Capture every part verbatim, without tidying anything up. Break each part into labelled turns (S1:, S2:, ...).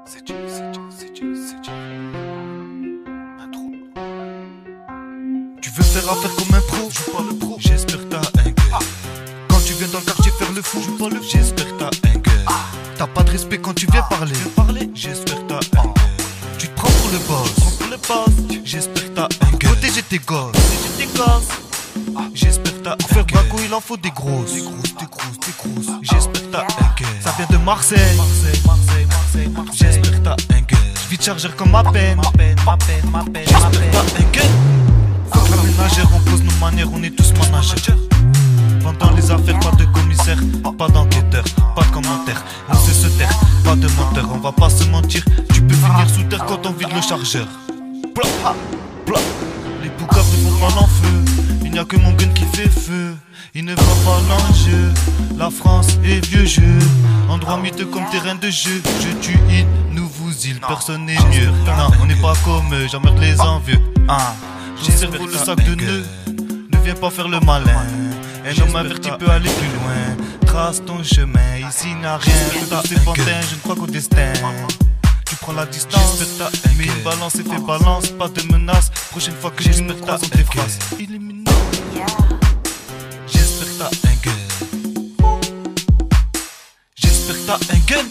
S1: C'est Dieu, c'est Dieu, c'est Dieu, c'est Dieu. Un trou. Tu veux faire affaire comme un pro, joue pas le pro. J'espère que t'as un gueule. Quand tu viens dans le quartier faire le fou, joue pas le. J'espère que t'as un gueule. T'as pas de respect quand tu viens parler. parler. J'espère que t'as un gueule. Tu te prends pour le boss, pour le boss. J'espère que t'as un gueule. Protéger tes gosses, protéger tes gosses. J'espère que t'as un gueule. Pour faire Baco il en faut des grosses, des grosses, des grosses, des grosses. J'espère que t'as un gueule. Ça vient de Marseille, Marseille, Marseille, Marseille, Marseille. J'espère que t'as un gueule. J'vis de chargeur comme ma peine, ma peine, ma peine, ma peine. J'espère que t'as un gueule. Fuck la ménagère, on pose nos manières, on est tous managers. Pendant les affaires, pas de commissaire, pas d'enquêteur, pas de commentaire. On sait se taire, pas de menteur, on va pas se mentir. Tu peux finir sous terre quand on vide le chargeur. Blah, blah. Les boucaves ne font pas l'enfeu. Il n'y a que mon gun qui fait feu. Il ne voit pas l'enjeu. La France est vieux jeu. Endroit miteux comme terrain de jeu. Je tue île, nous vous île, personne n'est mieux. Non, on n'est pas comme eux, j'emmerde les envieux. Ah, j'ai cerveau le sac de nœuds. Ne viens pas faire le malin. Un homme averti peut aller plus loin. Trace ton chemin, ici n'a rien. Tous ces pantins, je ne crois qu'au destin. Tu prends la distance, mets une balance et fais balance. Pas de menace, prochaine fois que tu me croises on t'efface. Illuminé. J'espère que t'as un gun. J'espère que t'as un gun.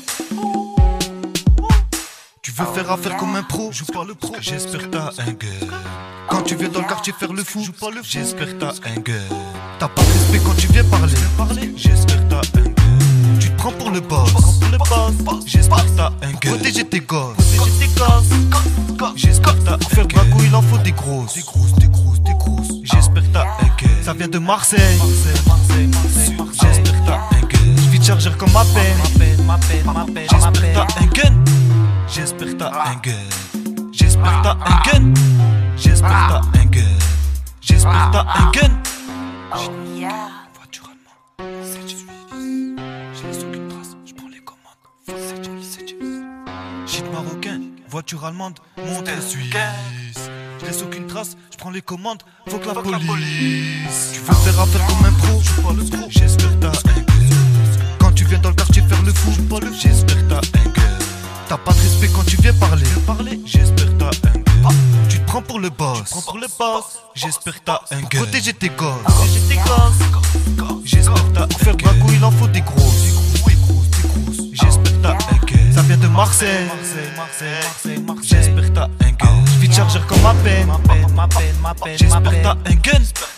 S1: Tu veux faire affaire comme un pro, joue pas le pro. J'espère que t'as un gun. Quand tu viens dans le quartier faire le fou, joue pas le fou. J'espère que t'as un gun. T'as pas de respect quand tu viens parler. J'espère que t'as un gun. Tu te prends pour le boss. J'espère que t'as un gun. Protéger tes gosses. J'espère que t'as un gun. Pour faire Baco il en faut des grosses. Des grosses, des grosses, des grosses. J'espère que t'as un gun. Ça vient de Marseille. J'espère que t'as un gun. J'vis de chargeur comme ma peine. J'espère que t'as un gun. J'espère que t'as un gun. J'espère que t'as un gun. J'espère que t'as un gun. J'espère que t'as un gun. Voiture allemande, c'est Dieu. Je laisse aucune trace, je prends les commandes. C'est Dieu, c'est Dieu. Shit marocain, voiture allemande, monte suisse. Je laisse aucune trace, je prends les commandes. Faut que la police. Tu veux faire affaire comme un pro, je pas le pro. J'espère que t'as un gun. Quand tu viens dans le quartier faire le fou, j'espère que t'as un gun. T'as pas de respect quand tu viens parler. J'espère que t'as un gun. Tu te prends pour le boss. J'espère que t'as un gun. Protéger tes gosses. J'espère que t'as un gun. Pour faire Baco il en faut des grosses. J'espère que t'as un gun. Ça vient de Marseille. J'espère que t'as un gun. J'vis de chargeur comme ma peine. J'espère que t'as un gun.